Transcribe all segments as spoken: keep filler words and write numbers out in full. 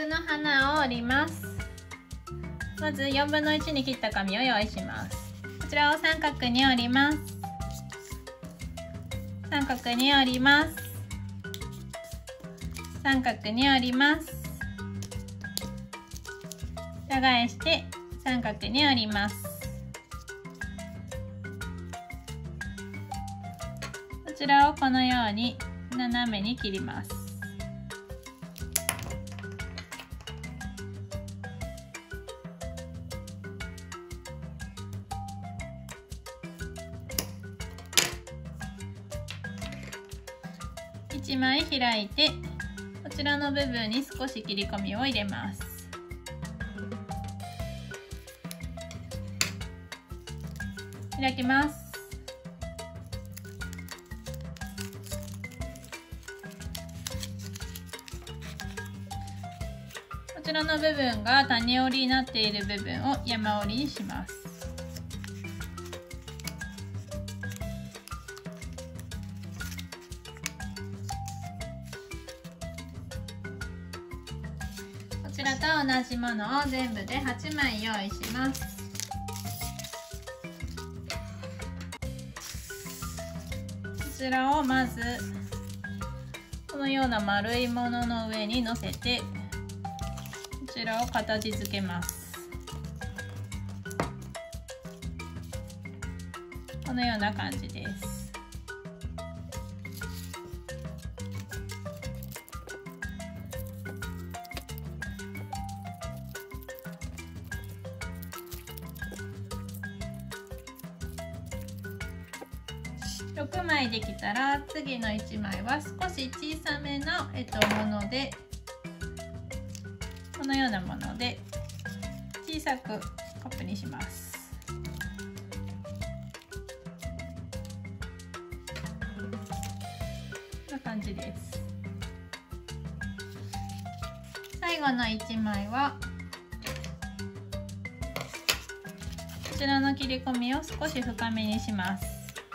菊の花を折ります。まずよんぶんのいちに切った紙を用意します。こちらを三角に折ります。三角に折ります。三角に折ります。裏返して三角に折ります。こちらをこのように斜めに切ります。いちまい開いて、こちらの部分に少し切り込みを入れます。開きます。こちらの部分が谷折りになっている部分を山折りにします。こちらと同じものを全部ではちまい用意します。こちらをまずこのような丸いものの上に乗せて、こちらを形付けます。このような感じです。ろくまいできたら、次のいちまいは少し小さめの、えっと、もので、このようなもので小さくカップにします。こんな感じです。最後のいちまいはこちらの切り込みを少し深めにします。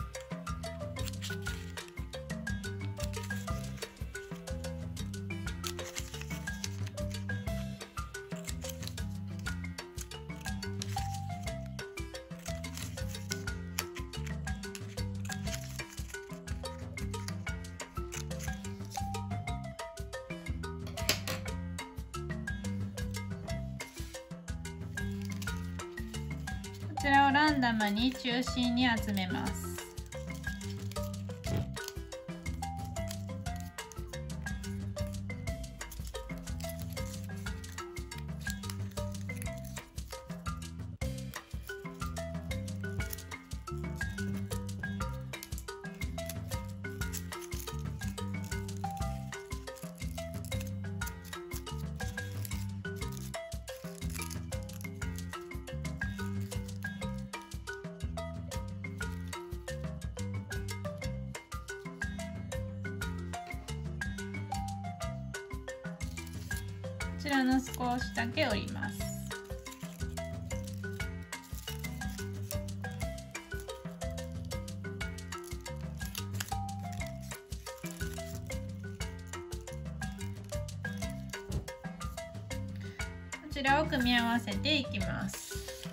こちらをランダムに中心に集めます。こちらの少しだけ折ります。こちらを組み合わせていきます。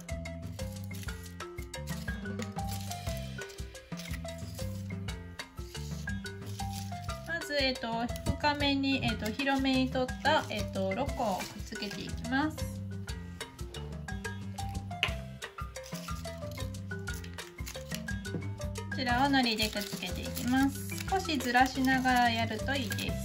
まず、えっと、深めに、えっと、広めに取った、えっと、ろっこをくっつけていきます。こちらを糊でくっつけていきます。少しずらしながらやるといいです。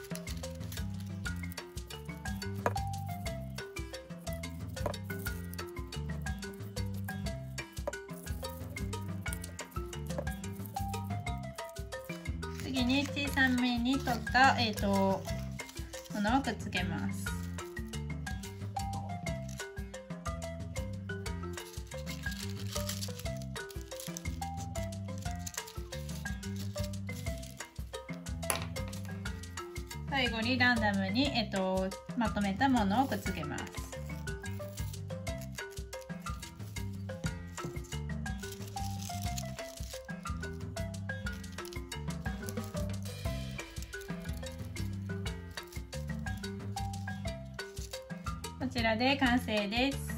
次に小さめに取った、えーと、ものをくっつけます。最後にランダムに、えーと、まとめたものをくっつけます。 こちらで完成です。